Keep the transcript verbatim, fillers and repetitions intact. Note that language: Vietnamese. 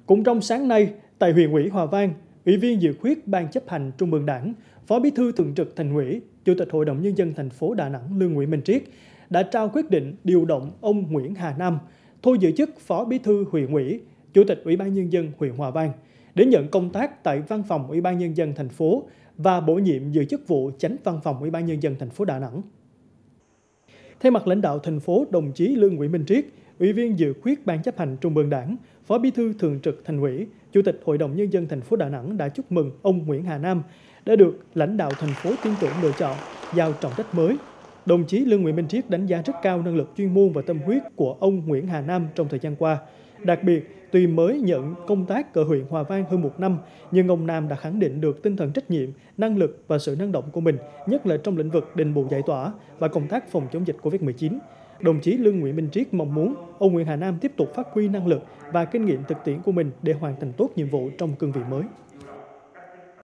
Cũng trong sáng nay, tại huyện ủy Hòa Vang, Ủy viên dự khuyết Ban chấp hành Trung ương Đảng, Phó Bí thư Thường trực Thành ủy, Chủ tịch Hội đồng Nhân dân thành phố Đà Nẵng Lương Nguyễn Minh Triết đã trao quyết định điều động ông Nguyễn Hà Nam, thôi giữ chức Phó Bí thư huyện ủy, Chủ tịch Ủy ban Nhân dân huyện Hòa Vang, đến nhận công tác tại Văn phòng Ủy ban Nhân dân thành phố và bổ nhiệm giữ chức vụ Chánh Văn phòng Ủy ban Nhân dân thành phố Đà Nẵng. Thay mặt lãnh đạo thành phố, đồng chí Lương Nguyễn Minh Triết, Ủy viên dự khuyết Ban chấp hành Trung ương Đảng, Phó Bí thư Thường trực Thành ủy, Chủ tịch Hội đồng Nhân dân thành phố Đà Nẵng đã chúc mừng ông Nguyễn Hà Nam đã được lãnh đạo thành phố tin tưởng lựa chọn, giao trọng trách mới. Đồng chí Lương Nguyễn Minh Triết đánh giá rất cao năng lực chuyên môn và tâm huyết của ông Nguyễn Hà Nam trong thời gian qua. Đặc biệt, tuy mới nhận công tác ở huyện Hòa Vang hơn một năm, nhưng ông Nam đã khẳng định được tinh thần trách nhiệm, năng lực và sự năng động của mình, nhất là trong lĩnh vực đền bù giải tỏa và công tác phòng chống dịch Covid mười chín. Đồng chí Lương Nguyễn Minh Triết mong muốn ông Nguyễn Hà Nam tiếp tục phát huy năng lực và kinh nghiệm thực tiễn của mình để hoàn thành tốt nhiệm vụ trong cương vị mới.